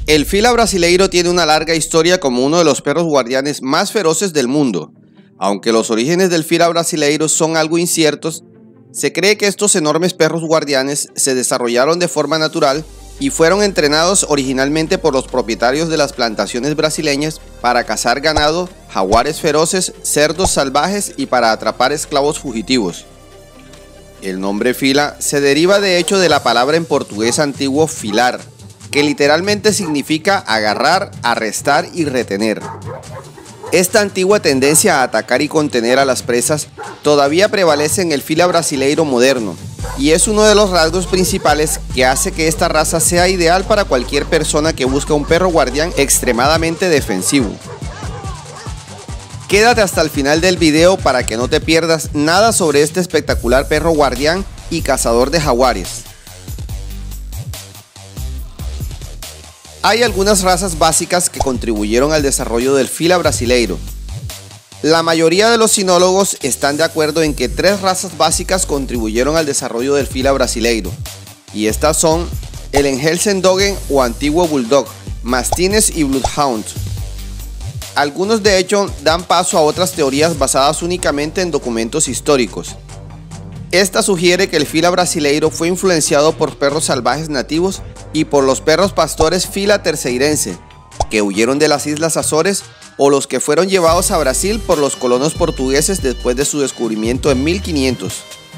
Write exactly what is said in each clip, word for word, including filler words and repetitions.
El Fila Brasileiro tiene una larga historia como uno de los perros guardianes más feroces del mundo. Aunque los orígenes del Fila Brasileiro son algo inciertos, se cree que estos enormes perros guardianes se desarrollaron de forma natural y fueron entrenados originalmente por los propietarios de las plantaciones brasileñas para cazar ganado, jaguares feroces, cerdos salvajes y para atrapar esclavos fugitivos. El nombre Fila se deriva de hecho de la palabra en portugués antiguo filar, que literalmente significa agarrar, arrestar y retener. Esta antigua tendencia a atacar y contener a las presas todavía prevalece en el Fila Brasileiro moderno, y es uno de los rasgos principales que hace que esta raza sea ideal para cualquier persona que busca un perro guardián extremadamente defensivo. Quédate hasta el final del video para que no te pierdas nada sobre este espectacular perro guardián y cazador de jaguares. Hay algunas razas básicas que contribuyeron al desarrollo del Fila Brasileiro. La mayoría de los sinólogos están de acuerdo en que tres razas básicas contribuyeron al desarrollo del Fila Brasileiro, y estas son el Engelsen Doggen o antiguo Bulldog, Mastines y Bloodhound. Algunos de hecho dan paso a otras teorías basadas únicamente en documentos históricos. Esta sugiere que el Fila Brasileiro fue influenciado por perros salvajes nativos y por los perros pastores Fila Terceirense, que huyeron de las Islas Azores, o los que fueron llevados a Brasil por los colonos portugueses después de su descubrimiento en mil quinientos.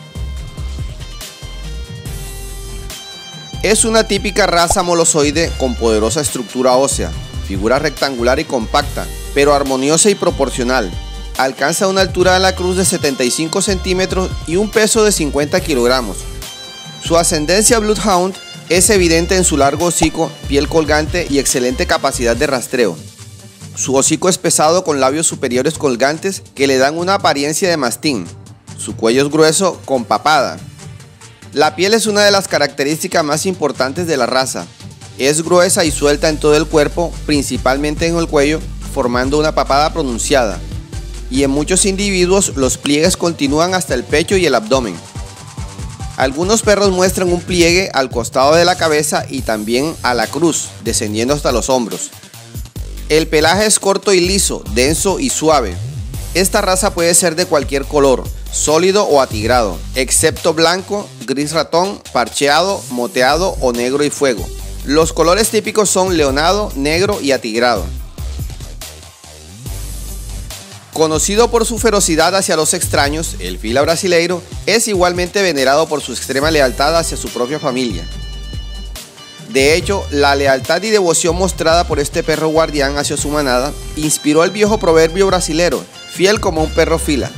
Es una típica raza molosoide con poderosa estructura ósea, figura rectangular y compacta, pero armoniosa y proporcional. Alcanza una altura de la cruz de setenta y cinco centímetros y un peso de cincuenta kilogramos. Su ascendencia Bloodhound es evidente en su largo hocico, piel colgante y excelente capacidad de rastreo. Su hocico es pesado con labios superiores colgantes que le dan una apariencia de mastín. Su cuello es grueso con papada. La piel es una de las características más importantes de la raza. Es gruesa y suelta en todo el cuerpo, principalmente en el cuello, formando una papada pronunciada. Y en muchos individuos los pliegues continúan hasta el pecho y el abdomen. Algunos perros muestran un pliegue al costado de la cabeza y también a la cruz, descendiendo hasta los hombros. El pelaje es corto y liso, denso y suave. Esta raza puede ser de cualquier color, sólido o atigrado, excepto blanco, gris ratón, parcheado, moteado o negro y fuego. Los colores típicos son leonado, negro y atigrado. Conocido por su ferocidad hacia los extraños, el Fila Brasileiro es igualmente venerado por su extrema lealtad hacia su propia familia. De hecho, la lealtad y devoción mostrada por este perro guardián hacia su manada inspiró el viejo proverbio brasilero, fiel como un perro fila.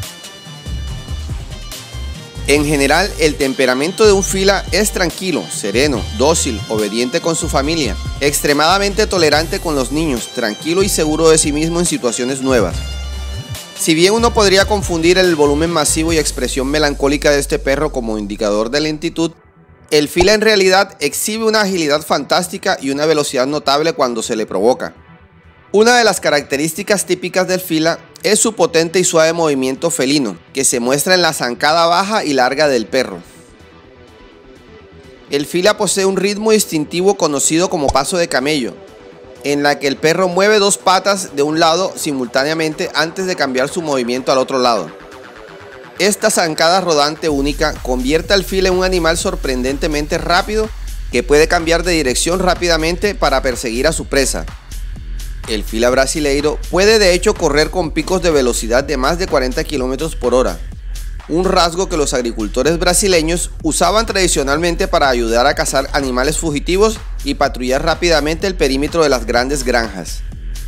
En general, el temperamento de un fila es tranquilo, sereno, dócil, obediente con su familia, extremadamente tolerante con los niños, tranquilo y seguro de sí mismo en situaciones nuevas. Si bien uno podría confundir el volumen masivo y expresión melancólica de este perro como indicador de lentitud, el Fila en realidad exhibe una agilidad fantástica y una velocidad notable cuando se le provoca. Una de las características típicas del Fila es su potente y suave movimiento felino, que se muestra en la zancada baja y larga del perro. El Fila posee un ritmo distintivo conocido como paso de camello, en la que el perro mueve dos patas de un lado simultáneamente antes de cambiar su movimiento al otro lado. Esta zancada rodante única convierte al Fila en un animal sorprendentemente rápido que puede cambiar de dirección rápidamente para perseguir a su presa. El Fila Brasileiro puede de hecho correr con picos de velocidad de más de cuarenta kilómetros por hora, un rasgo que los agricultores brasileños usaban tradicionalmente para ayudar a cazar animales fugitivos y patrullar rápidamente el perímetro de las grandes granjas.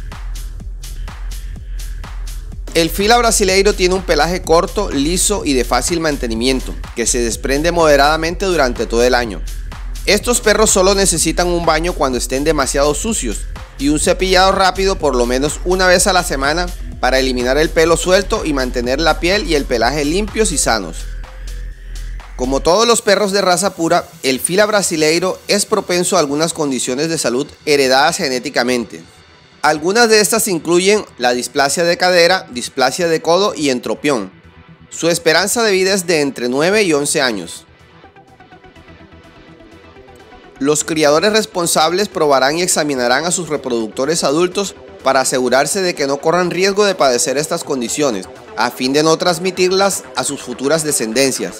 El Fila Brasileiro tiene un pelaje corto, liso y de fácil mantenimiento, que se desprende moderadamente durante todo el año. Estos perros solo necesitan un baño cuando estén demasiado sucios y un cepillado rápido por lo menos una vez a la semana para eliminar el pelo suelto y mantener la piel y el pelaje limpios y sanos. Como todos los perros de raza pura, el Fila Brasileiro es propenso a algunas condiciones de salud heredadas genéticamente. Algunas de estas incluyen la displasia de cadera, displasia de codo y entropión. Su esperanza de vida es de entre nueve y once años. Los criadores responsables probarán y examinarán a sus reproductores adultos para asegurarse de que no corran riesgo de padecer estas condiciones, a fin de no transmitirlas a sus futuras descendencias.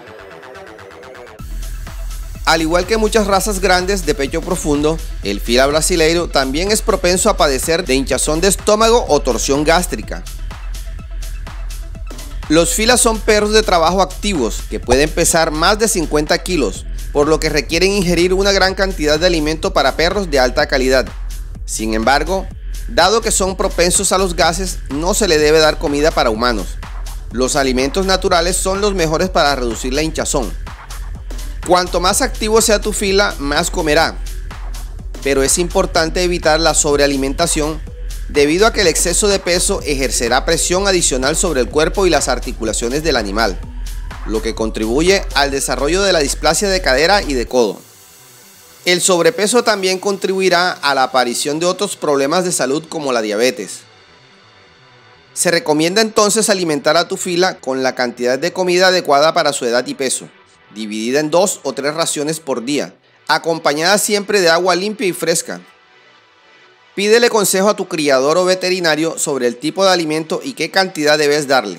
Al igual que muchas razas grandes de pecho profundo, el Fila brasileiro también es propenso a padecer de hinchazón de estómago o torsión gástrica. Los Filas son perros de trabajo activos que pueden pesar más de cincuenta kilos, por lo que requieren ingerir una gran cantidad de alimento para perros de alta calidad. Sin embargo, dado que son propensos a los gases, no se le debe dar comida para humanos. Los alimentos naturales son los mejores para reducir la hinchazón. Cuanto más activo sea tu Fila, más comerá. Pero es importante evitar la sobrealimentación, debido a que el exceso de peso ejercerá presión adicional sobre el cuerpo y las articulaciones del animal, lo que contribuye al desarrollo de la displasia de cadera y de codo. El sobrepeso también contribuirá a la aparición de otros problemas de salud como la diabetes. Se recomienda entonces alimentar a tu Fila con la cantidad de comida adecuada para su edad y peso, dividida en dos o tres raciones por día, acompañada siempre de agua limpia y fresca. Pídele consejo a tu criador o veterinario sobre el tipo de alimento y qué cantidad debes darle.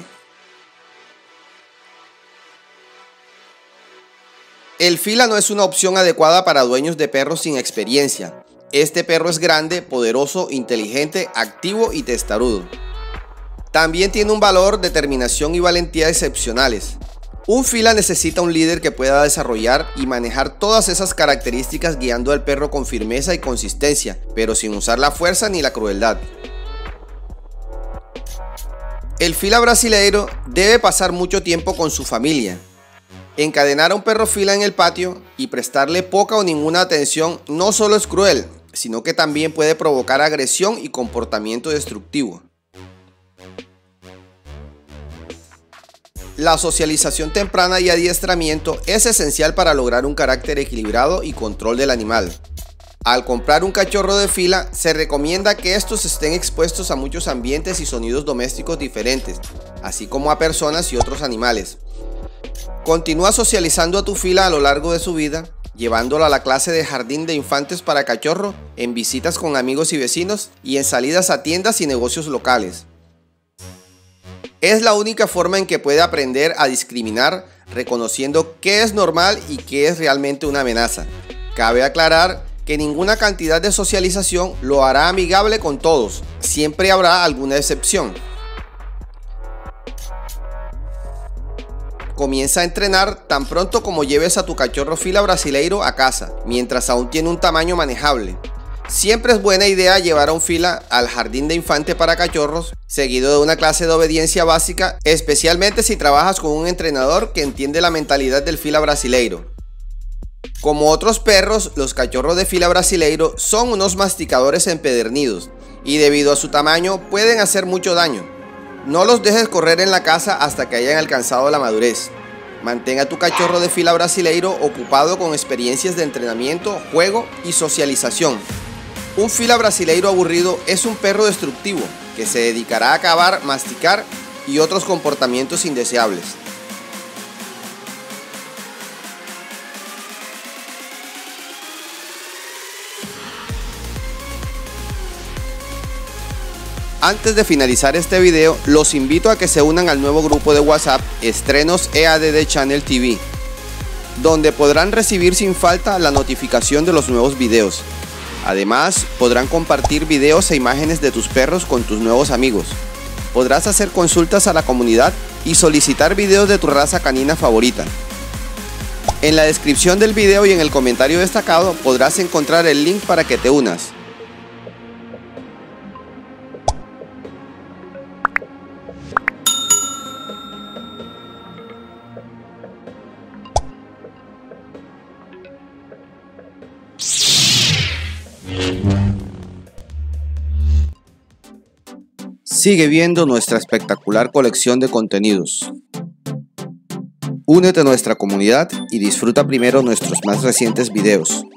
El Fila no es una opción adecuada para dueños de perros sin experiencia. Este perro es grande, poderoso, inteligente, activo y testarudo. También tiene un valor, determinación y valentía excepcionales. Un Fila necesita un líder que pueda desarrollar y manejar todas esas características, guiando al perro con firmeza y consistencia, pero sin usar la fuerza ni la crueldad. El Fila brasileiro debe pasar mucho tiempo con su familia. Encadenar a un perro Fila en el patio y prestarle poca o ninguna atención no solo es cruel, sino que también puede provocar agresión y comportamiento destructivo. La socialización temprana y adiestramiento es esencial para lograr un carácter equilibrado y control del animal. Al comprar un cachorro de Fila, se recomienda que estos estén expuestos a muchos ambientes y sonidos domésticos diferentes, así como a personas y otros animales. Continúa socializando a tu Fila a lo largo de su vida, llevándolo a la clase de jardín de infantes para cachorro, en visitas con amigos y vecinos y en salidas a tiendas y negocios locales. Es la única forma en que puede aprender a discriminar, reconociendo qué es normal y qué es realmente una amenaza. Cabe aclarar que ninguna cantidad de socialización lo hará amigable con todos, siempre habrá alguna excepción. Comienza a entrenar tan pronto como lleves a tu cachorro Fila brasileiro a casa, mientras aún tiene un tamaño manejable. Siempre es buena idea llevar a un Fila al jardín de infante para cachorros, seguido de una clase de obediencia básica, especialmente si trabajas con un entrenador que entiende la mentalidad del Fila brasileiro. Como otros perros, los cachorros de Fila brasileiro son unos masticadores empedernidos y debido a su tamaño pueden hacer mucho daño. No los dejes correr en la casa hasta que hayan alcanzado la madurez. Mantén a tu cachorro de Fila brasileiro ocupado con experiencias de entrenamiento, juego y socialización. Un Fila brasileiro aburrido es un perro destructivo que se dedicará a cavar, masticar y otros comportamientos indeseables. Antes de finalizar este video, los invito a que se unan al nuevo grupo de WhatsApp Estrenos E A D D Channel T V, donde podrán recibir sin falta la notificación de los nuevos videos. Además, podrán compartir videos e imágenes de tus perros con tus nuevos amigos. Podrás hacer consultas a la comunidad y solicitar videos de tu raza canina favorita. En la descripción del video y en el comentario destacado podrás encontrar el link para que te unas. Sigue viendo nuestra espectacular colección de contenidos. Únete a nuestra comunidad y disfruta primero nuestros más recientes videos.